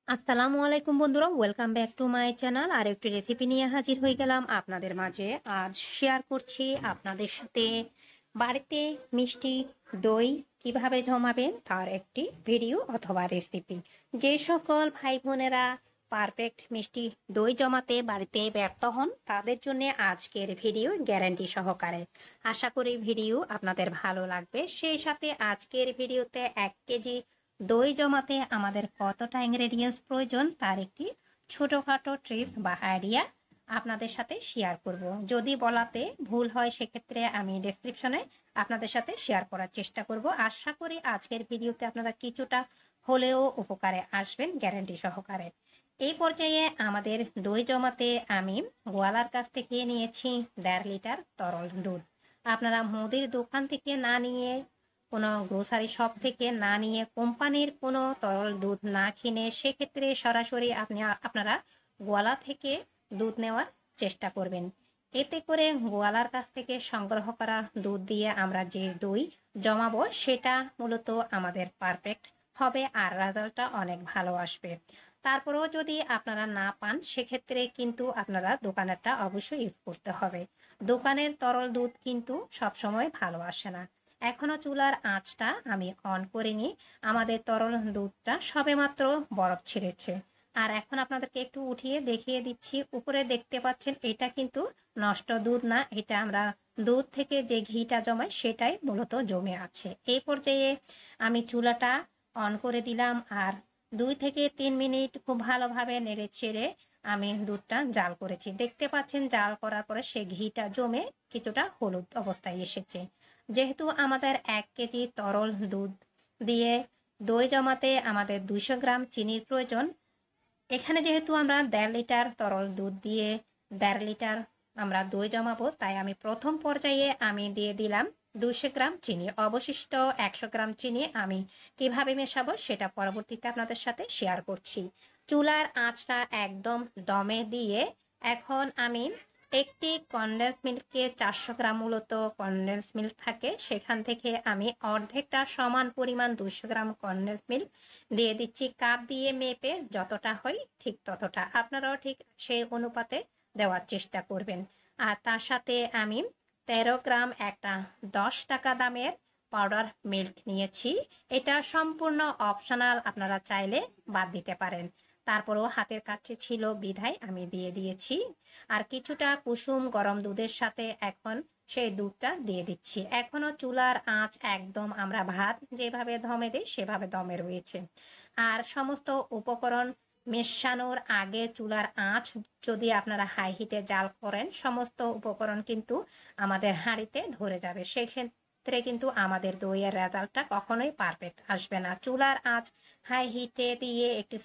আসসালামু আলাইকুম বন্ধুরা, welcome back to my channel. আর একটি রেসিপি নিয়ে হাজির হয়ে গেলাম আপনাদের মাঝে। আজ শেয়ার করছি আপনাদের সাথে বাড়িতে মিষ্টি দই কিভাবে জমাবেন তার একটি ভিডিও অথবা রেসিপি। যে সকল ভাই বোনেরা পারফেক্ট মিষ্টি দই জমাতে বাড়িতে ব্যর্থ হন তাদের জন্য আজকের ভিডিও গ্যারান্টি সহকারে। আশা করি ভিডিও আপনাদের ভালো লাগবে। সেই সাথে আজকের ভিডিওতে 1 কেজি দই জমাতে আমাদের কতটা ইনগ্রেডিয়েন্টস প্রয়োজন তার একটি ছোটোখাটো ট্রিপস বা আইডিয়া আপনাদের সাথে শেয়ার করব। যদি বলাতে ভুল হয় সেক্ষেত্রে আমি ডেসক্রিপশনে আপনাদের সাথে শেয়ার করার চেষ্টা করব। আশা করি আজকের ভিডিওতে আপনারা কিছুটা হলেও উপকারে আসবেন গ্যারান্টি সহকারে। এই পর্যায়ে আমাদের দই জমাতে আমি গোয়ালার কাছ থেকে নিয়েছি 1.5 লিটার তরল দুধ। আপনারা মুদির দোকান থেকে না নিয়ে, কোনো গ্রোসারি শপ থেকে না নিয়ে, কোম্পানির কোনো তরল দুধ না কিনে সেক্ষেত্রে সরাসরি আপনারা গোয়ালা থেকে দুধ নেওয়ার চেষ্টা করবেন। এতে করে গোয়ালার কাছ থেকে সংগ্রহ করা দুধ দিয়ে আমরা যে দই জমাবো সেটা মূলত আমাদের পারফেক্ট হবে আর রেজাল্টটা অনেক ভালো আসবে। তারপরেও যদি আপনারা না পান সেক্ষেত্রে কিন্তু আপনারা দোকানেরটা অবশ্যই ইউজ করতে হবে। দোকানের তরল দুধ কিন্তু সবসময় ভালো আসে না। এখনো চুলার আঁচটা আমি অন করিনি। আমাদের তরল দুধটা সবেমাত্র বরফ ছেড়েছে। আর এখন আপনাদেরকে একটু উঠিয়ে দেখিয়ে দিচ্ছি। উপরে দেখতে পাচ্ছেন এটা কিন্তু নষ্ট দুধ না, এটা আমরা দুধ থেকে যে ঘিটা জমাই সেটাই মূলত জমে আছে। এই পর্যায়ে আমি চুলাটা অন করে দিলাম আর 2 থেকে 3 মিনিট খুব ভালোভাবে নেড়ে ছেড়ে আমি দুধটা জাল করেছি। দেখতে পাচ্ছেন জাল করার পরে সে ঘিটা জমে কিছুটা হলুদ অবস্থায় এসেছে। যেহেতু আমাদের 1 কেজি তরল দুধ দিয়ে দই জমাতে আমাদের 200 গ্রাম চিনির প্রয়োজন, এখানে যেহেতু আমরা 1.5 লিটার তরল দুধ দিয়ে 1.5 লিটার আমরা দই জমাবো, তাই আমি প্রথম পর্যায়ে আমি দিয়ে দিলাম 200 গ্রাম চিনি। অবশিষ্ট 100 গ্রাম চিনি আমি কিভাবে মেশাবো সেটা পরবর্তীতে আপনাদের সাথে শেয়ার করছি। চুলার আঁচটা একদম দমে দিয়ে এখন আমি একটি কনডেন্স মিল্ককে 400 গ্রাম মূলত কনডেন্স মিল্ক থাকে, সেখান থেকে আমি অর্ধেকটা সমান পরিমাণ 200 গ্রাম কনডেন্স মিল্ক দিয়ে দিচ্ছি। কাপ দিয়ে মেপে যতটা হয় ঠিক ততটা আপনারাও ঠিক সেই অনুপাতে দেওয়ার চেষ্টা করবেন। আর তার সাথে আমি 13 গ্রাম একটা 10 টাকা দামের পাউডার মিল্ক নিয়েছি। এটা সম্পূর্ণ অপশনাল, আপনারা চাইলে বাদ দিতে পারেন। তারপরেও হাতের কাছে ছিল বিধায় আমি দিয়ে দিয়েছি। আর কিছুটা কুসুম গরম দুধের সাথে এখন সেই দুধটা দিয়ে দিচ্ছি। এখনো চুলার আঁচ একদম আমরা ভাত যেভাবে দমে দিই সেভাবে দমে রয়েছে। আর সমস্ত উপকরণ মেশানোর আগে চুলার আঁচ যদি আপনারা হাই হিটে জাল করেন সমস্ত উপকরণ কিন্তু আমাদের হাঁড়িতে ধরে যাবে। সেক্ষেত্রে কিন্তু আমাদের দইয়ের রেজাল্টটা কখনোই পারফেক্ট আসবে না। চুলার আঁচ হাই হিটে দিয়ে একটি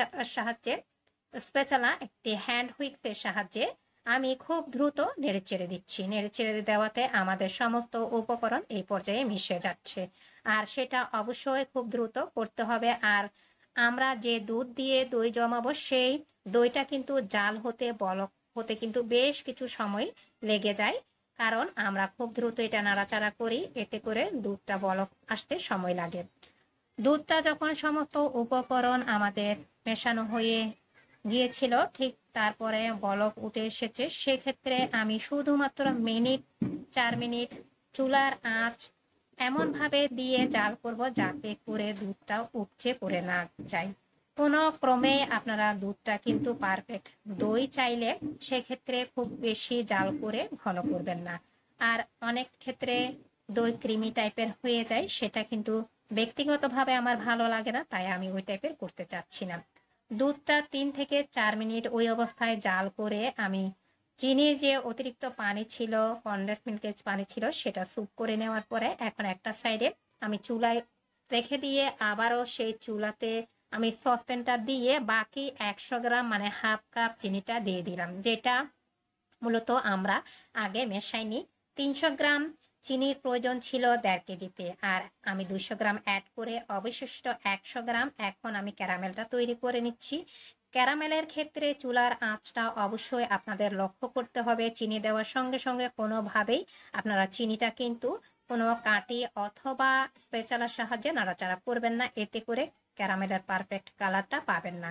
স্পেচালা একটি হ্যান্ড হুইক্সের সাহায্যে আমি খুব দ্রুত নেড়ে চেড়ে দিচ্ছি। নেড়ে চেড়ে দেওয়াতে আমাদের সমস্ত উপকরণ এই পর্যায়ে মিশে যাচ্ছে। আর সেটা অবশ্যই খুব দ্রুত করতে হবে। আর আমরা যে দুধ দিয়ে দই জমাবো সেই দইটা কিন্তু জাল হতে বলক হতে কিন্তু বেশ কিছু সময় লেগে যায়, কারণ আমরা খুব দ্রুত এটা নাড়াচাড়া করি, এতে করে দুধটা বলক আসতে সময় লাগে। দুধটা যখন সমস্ত উপকরণ আমাদের মেশানো হয়ে গিয়েছিল ঠিক তারপরে বলক উঠে এসেছে, সেক্ষেত্রে আমি শুধুমাত্র 4 মিনিট চুলার আঁচ এমনভাবে দিয়ে জাল করব যাতে করে দুধটা উপচে পড়ে না যায়। কোনো ক্রমে আপনারা দুধটা কিন্তু পারফেক্ট দই চাইলে সেক্ষেত্রে খুব বেশি জাল করে ঘন করবেন না। আর অনেক ক্ষেত্রে দই ক্রিমি টাইপের হয়ে যায়, সেটা কিন্তু ব্যক্তিগতভাবে আমার ভালো লাগে না, তাই আমি ওই টাইপের করতে চাচ্ছি না। দুধটা 3 থেকে 4 মিনিট ওই অবস্থায় জাল করে আমি চিনির যে অতিরিক্ত পানি ছিল, কনডেন্স মিল্কের পানি ছিল, সেটা স্যুপ করে নেওয়ার পরে এখন একটা সাইডে আমি চুলায় রেখে দিয়ে আবারও সেই চুলাতে আমি সসপ্যানটা দিয়ে বাকি 100 গ্রাম মানে হাফ কাপ চিনিটা দিয়ে দিলাম, যেটা মূলত আমরা আগে মেশাইনি। 300 গ্রাম চিনির প্রয়োজন ছিল 1.5 কেজিতে, আর আমি 200 গ্রাম অ্যাড করে অবশিষ্ট 100 গ্রাম এখন আমি ক্যারামেলটা তৈরি করে নিচ্ছি। ক্যারামেলের ক্ষেত্রে চুলার আঁচটা অবশ্যই আপনাদের লক্ষ্য করতে হবে। চিনি দেওয়ার সঙ্গে সঙ্গে কোনোভাবেই আপনারা চিনিটা কিন্তু কোনো কাঁটি অথবা স্পেচালার সাহায্যে নাড়াচাড়া করবেন না, এতে করে ক্যারামেলের পারফেক্ট কালারটা পাবেন না।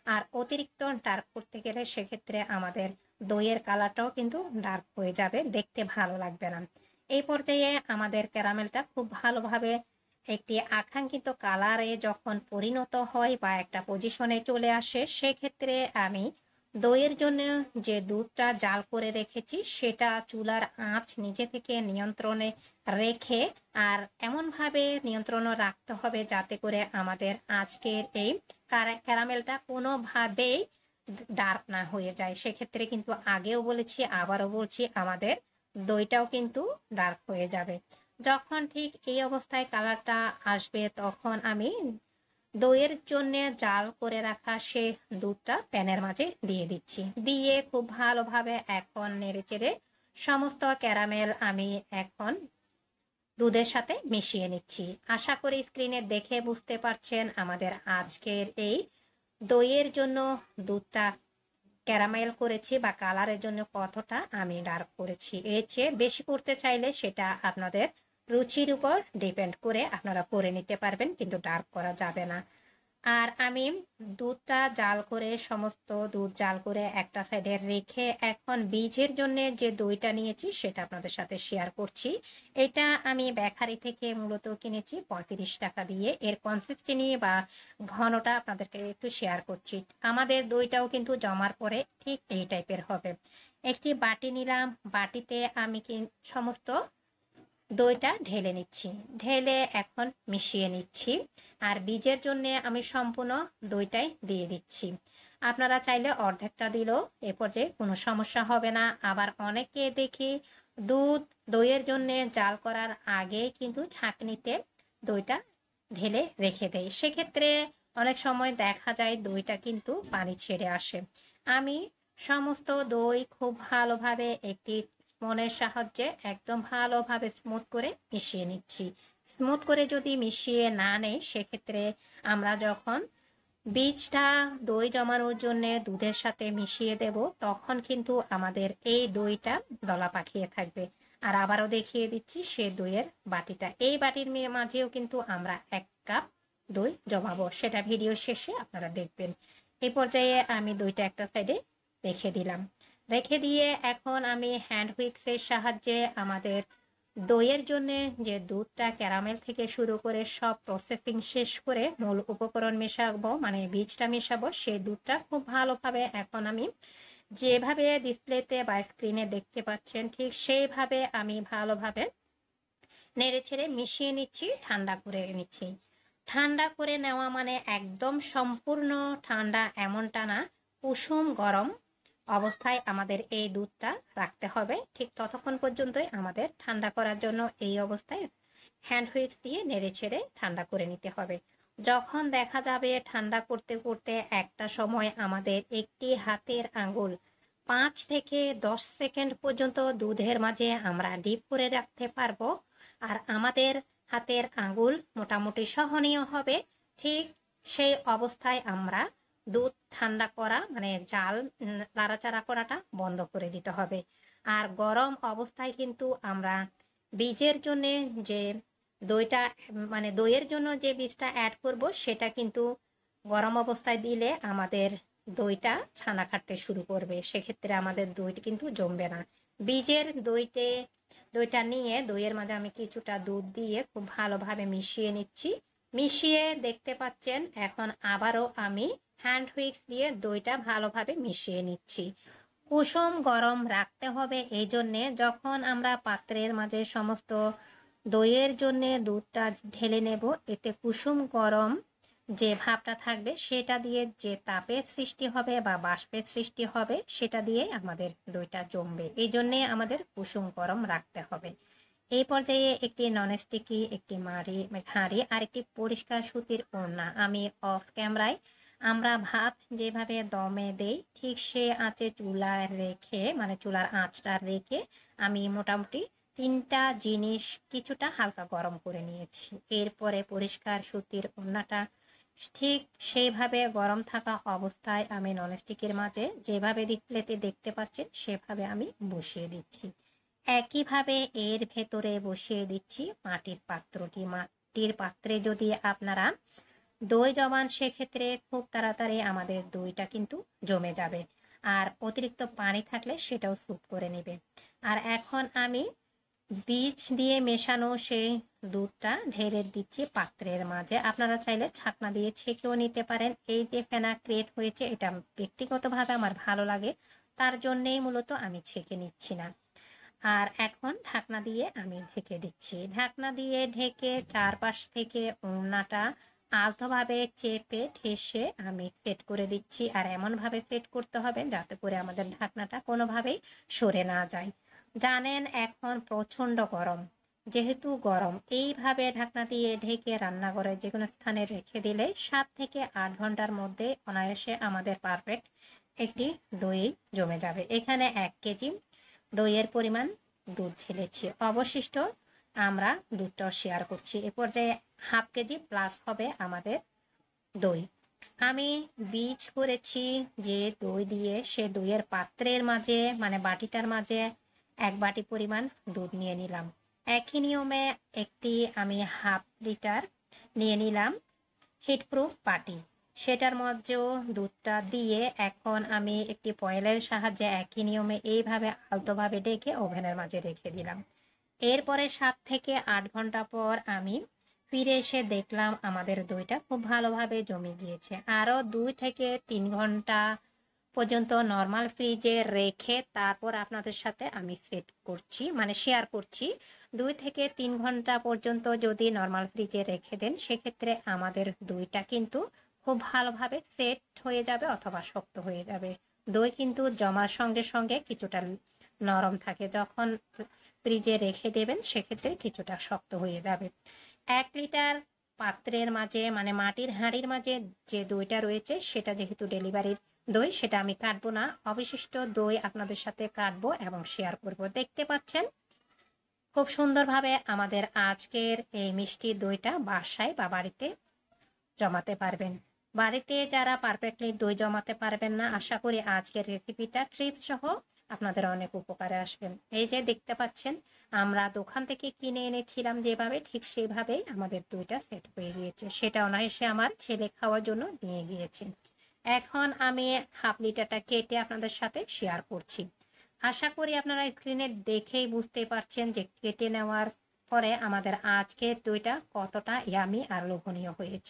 আর অতিরিক্ত ডার্ক করতে গেলে সেক্ষেত্রে আমাদের দইয়ের কালারটাও কিন্তু ডার্ক হয়ে যাবে, দেখতে ভালো লাগবে না। এই পর্যায়ে আমাদের ক্যারামেলটা খুব ভালোভাবে একটি আকাঙ্ক্ষিত কালারে যখন পরিণত হয় বা একটা পজিশনে চলে আসে, সেক্ষেত্রে আমি দইয়ের জন্য যে দুধটা জাল করে রেখেছি সেটা চুলার আঁচ নিজে থেকে নিয়ন্ত্রণে রেখে, আর এমনভাবে নিয়ন্ত্রণে রাখতে হবে যাতে করে আমাদের আজকের এই ক্যারামেলটা কোনোভাবেই ডার্ক না হয়ে যায়। সেক্ষেত্রে কিন্তু আগেও বলেছি, আবারও বলছি, আমাদের দইটাও কিন্তু ডার্ক হয়ে যাবে। যখন ঠিক এই অবস্থায় কালারটা আসবে তখন আমি দইয়ের জন্য জাল করে রাখা সে দুধটা প্যানের মাঝে দিয়ে দিচ্ছি। দিয়ে খুব ভালোভাবে এখন নেড়েচেড়ে সমস্ত ক্যারামেল আমি এখন দুধের সাথে মিশিয়ে নিচ্ছি। আশা করি স্ক্রিনে দেখে বুঝতে পারছেন আমাদের আজকের এই দইয়ের জন্য দুধটা ক্যারামেল করেছি বা কালারের জন্য কতটা আমি ডার্ক করেছি। এর চেয়ে বেশি করতে চাইলে সেটা আপনাদের রুচির উপর ডিপেন্ড করে আপনারা করে নিতে পারবেন, কিন্তু ডার্ক করা যাবে না। আর আমি দুধটা জাল করে, সমস্ত দুধ জাল করে একটা সাইডে রেখে এখন বীজের জন্য যে দইটা নিয়েছি সেটা আপনাদের সাথে শেয়ার করছি। এটা আমি বেকারি থেকে মূলত কিনেছি 35 টাকা দিয়ে। এর কনসিস্টেন্সি বা ঘনটা আপনাদেরকে একটু শেয়ার করছি। আমাদের দইটাও কিন্তু জমার পরে ঠিক এই টাইপের হবে। একটি বাটি নিলাম, বাটিতে আমি সমস্ত দইটা ঢেলে নিচ্ছি, ঢেলে এখন মিশিয়ে নিচ্ছি। আর বীজের জন্য আমি সম্পূর্ণ দইটাই দিয়ে দিচ্ছি। আপনারা চাইলে অর্ধেকটা দিলেও এ পর্যায়ে কোনো সমস্যা হবে না। আবার অনেকে দেখি দুধ দইয়ের জন্য জাল করার আগে কিন্তু ছাঁকনিতে দইটা ঢেলে রেখে দেয়, সেক্ষেত্রে অনেক সময় দেখা যায় দইটা কিন্তু পানি ছেড়ে আসে। আমি সমস্ত দই খুব ভালোভাবে একটি স্পুনের সাহায্যে একদম ভালোভাবে স্মুথ করে মিশিয়ে নিচ্ছি। স্মুথ করে যদি মিশিয়ে না নেই সেক্ষেত্রে আমরা যখন বীজটা দই জমানোর জন্য দুধের সাথে মিশিয়ে দেব তখন কিন্তু আমাদের এই দইটা দলা পাকিয়ে থাকবে। আর আবারও দেখিয়ে দিচ্ছি সে দইয়ের বাটিটা, এই বাটির মাঝেও কিন্তু আমরা 1 কাপ দই জমাবো, সেটা ভিডিও শেষে আপনারা দেখবেন। এই পর্যায়ে আমি দইটা একটা সাইডে রেখে দিলাম। রেখে দিয়ে এখন আমি হ্যান্ড হুইক্সের সাহায্যে আমাদের দইয়ের জন্য যে দুধটা ক্যারামেল থেকে শুরু করে সব প্রসেসিং শেষ করে মূল উপকরণ মেশাবো, মানে বীজটা মেশাবো, সেই দুধটা খুব ভালোভাবে এখন আমি যেভাবে ডিসপ্লেতে বা স্ক্রিনে দেখতে পাচ্ছেন ঠিক সেইভাবে আমি ভালোভাবে নেড়ে ছেড়ে মিশিয়ে নিচ্ছি, ঠান্ডা করে নিচ্ছি। ঠান্ডা করে নেওয়া মানে একদম সম্পূর্ণ ঠান্ডা এমনটা না, কুসুম গরম অবস্থায় আমাদের এই দুধটা রাখতে হবে। ঠিক ততক্ষণ পর্যন্তই আমাদের ঠান্ডা করার জন্য এই অবস্থায় হ্যান্ড হুইক্স দিয়ে নেড়ে ছেড়ে ঠান্ডা করে নিতে হবে। যখন দেখা যাবে ঠান্ডা করতে করতে একটা সময় আমাদের একটি হাতের আঙ্গুল 5 থেকে 10 সেকেন্ড পর্যন্ত দুধের মাঝে আমরা ডিপ করে রাখতে পারবো, আর আমাদের হাতের আঙ্গুল মোটামুটি সহনীয় হবে। ঠিক সেই অবস্থায় আমরা দুধ ঠান্ডা করা মানে জাল নাড়াচাড়া করাটা বন্ধ করে দিতে হবে। আর গরম অবস্থায় কিন্তু আমরা বীজের জন্য যে দইটা মানে দইয়ের জন্য যে বীজটা অ্যাড করব সেটা কিন্তু গরম অবস্থায় দিলে আমাদের দইটা ছানা কাটতে শুরু করবে, সেক্ষেত্রে আমাদের দইটা কিন্তু জমবে না। বীজের দইটা নিয়ে দইয়ের মাঝে আমি কিছুটা দুধ দিয়ে খুব ভালোভাবে মিশিয়ে নিচ্ছি। মিশিয়ে দেখতে পাচ্ছেন এখন আবারও আমি হ্যান্ড হুইক্স দিয়ে দইটা ভালোভাবে মিশিয়ে নিচ্ছি। কুসুম গরম রাখতে হবে, এই জন্যে যখন আমরা পাত্রের মাঝে সমস্ত দইয়ের জন্য দুধটা ঢেলে নেব, এতে কুসুম গরম যে ভাবটা থাকবে সেটা দিয়ে যে তাপের সৃষ্টি হবে বা বাষ্পের সৃষ্টি হবে সেটা দিয়ে আমাদের দইটা জমবে, এই জন্যে আমাদের কুসুম গরম রাখতে হবে। এই পর্যায়ে একটি ননস্টিকি, একটি হাঁড়ি আর একটি পরিষ্কার সুতির ওড়না আমি অফ ক্যামেরায় আমরা ভাত যেভাবে দমে দেই ঠিক সে আঁচে চুলায় রেখে মানে চুলার আঁচটা রেখে আমি মোটামুটি 3টা জিনিস কিছুটা হালকা গরম করে নিয়েছি। এরপরে পরিষ্কার সুতির ওড়নাটা ঠিক সেইভাবে গরম থাকা অবস্থায় আমি ননস্টিকের মাঝে যেভাবে ডিসপ্লেতে দেখতে পাচ্ছেন সেভাবে আমি বসিয়ে দিচ্ছি। একইভাবে এর ভেতরে বসিয়ে দিচ্ছি মাটির পাত্রটি। মাটির পাত্রে যদি আপনারা দই জমান সেক্ষেত্রে খুব তাড়াতাড়ি আমাদের দইটা কিন্তু জমে যাবে। আর অতিরিক্ত পানি থাকলে সেটাও স্যুপ করে নেবে। আর এখন আমি বীজ দিয়ে মেশানো সেই দুধটা ঢেলে দিচ্ছি পাত্রের মাঝে। আপনারা চাইলে ছাকনা দিয়ে ছেঁকেও নিতে পারেন। এই যে ফেনা ক্রিয়েট হয়েছে, এটা ব্যক্তিগতভাবে আমার ভালো লাগে, তার জন্যেই মূলত আমি ছেঁকে নিচ্ছি না। আর এখন ঢাকনা দিয়ে আমি ঢেকে দিচ্ছি। ঢাকনা দিয়ে ঢেকে চারপাশ থেকে ওড়নাটা আলতোভাবে চেপে ঠেসে আমি সেট করে দিচ্ছি। আর এমনভাবে সেট করতে হবে যাতে করে আমাদের ঢাকনাটা কোনোভাবেই সরে না যায়। জানেন এখন প্রচণ্ড গরম, যেহেতু গরম এইভাবে ঢাকনা দিয়ে ঢেকে রান্নাঘরে যে কোনো স্থানে রেখে দিলে 7 থেকে 8 ঘন্টার মধ্যে অনায়াসে আমাদের পারফেক্ট একটি দই জমে যাবে। এখানে 1 কেজি দইয়ের পরিমাণ দুধ ঢেলেছি। অবশিষ্ট আমরা দুধটাও শেয়ার করছি। এ পর্যায়ে 1/2 কেজি প্লাস হবে আমাদের দই। আমি বীজ করেছি যে দই দিয়ে, সে দইয়ের পাত্রের মাঝে মানে বাটিটার মাঝে 1 বাটি পরিমাণ দুধ নিয়ে নিলাম। একই নিয়মে একটি আমি 1/2 লিটার নিয়ে নিলাম হিটপ্রুফ বাটি, সেটার মধ্যেও দুধটা দিয়ে এখন আমি একটি ফয়েলের সাহায্যে একই নিয়মে এইভাবে আলতোভাবে ডেকে ওভেনের মাঝে রেখে দিলাম। এরপরে 7 থেকে 8 ঘন্টা পর আমি ফিরে এসে দেখলাম আমাদের দইটা খুব ভালোভাবে জমে গিয়েছে। আরও 2 থেকে 3 ঘন্টা পর্যন্ত নর্মাল ফ্রিজে রেখে তারপর আপনাদের সাথে আমি সেট করছি, মানে শেয়ার করছি। 2 থেকে 3 ঘন্টা পর্যন্ত যদি নর্মাল ফ্রিজে রেখে দেন সেক্ষেত্রে আমাদের দইটা কিন্তু খুব ভালোভাবে সেট হয়ে যাবে অথবা শক্ত হয়ে যাবে। দই কিন্তু জমার সঙ্গে সঙ্গে কিছুটা নরম থাকে, যখন ফ্রিজে রেখে দেবেন সেক্ষেত্রে কিছুটা শক্ত হয়ে যাবে। 1 লিটার পাত্রের মাঝে মানে মাটির হাঁড়ির মাঝে যে দইটা রয়েছে সেটা যেহেতু ডেলিভারির দই, সেটা আমি কাটবো না। অবশিষ্ট দই আপনাদের সাথে কাটবো এবং শেয়ার করব। দেখতে পাচ্ছেন খুব সুন্দরভাবে আমাদের আজকের এই মিষ্টি দইটা বাসায় বা বাড়িতে জমাতে পারবেন। বাড়িতে যারা পারফেক্টলি দই জমাতে পারবেন না, আশা করি আজকের রেসিপিটা ট্রিপস সহ আপনাদের অনেক উপকারে আসবেন। এই যে দেখতে পাচ্ছেন আমরা দোকান থেকে কিনে এনেছিলাম যেভাবে, ঠিক সেইভাবেই আমাদের দইটা সেট হয়ে গিয়েছে। সেটা অনায়াসে আমার ছেলে খাওয়ার জন্য নিয়ে গিয়েছে। এখন আমি 1/2 লিটারটা কেটে আপনাদের সাথে শেয়ার করছি। আশা করি আপনারা স্ক্রিনে দেখেই বুঝতে পারছেন যে কেটে নেওয়ার পরে আমাদের আজকের দইটা কতটা ইয়ামি আর লোভনীয় হয়েছে।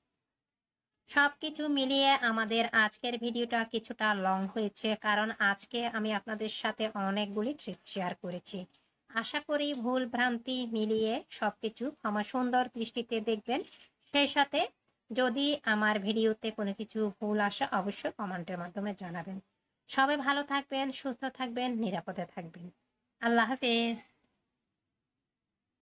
সবকিছু মিলিয়ে আমাদের আজকের ভিডিওটা কিছুটা লং হয়েছে, কারণ আজকে আমি আপনাদের সাথে অনেকগুলি ট্রিক শেয়ার করেছি। আশা করি ভুল ভ্রান্তি মিলিয়ে সবকিছু ক্ষমা সুন্দর দৃষ্টিতে দেখবেন। সেই সাথে যদি আমার ভিডিওতে কোনো কিছু ভুল আসে অবশ্যই কমেন্টের মাধ্যমে জানাবেন। সবাই ভালো থাকবেন, সুস্থ থাকবেন, নিরাপদে থাকবেন। আল্লাহ হাফেজ।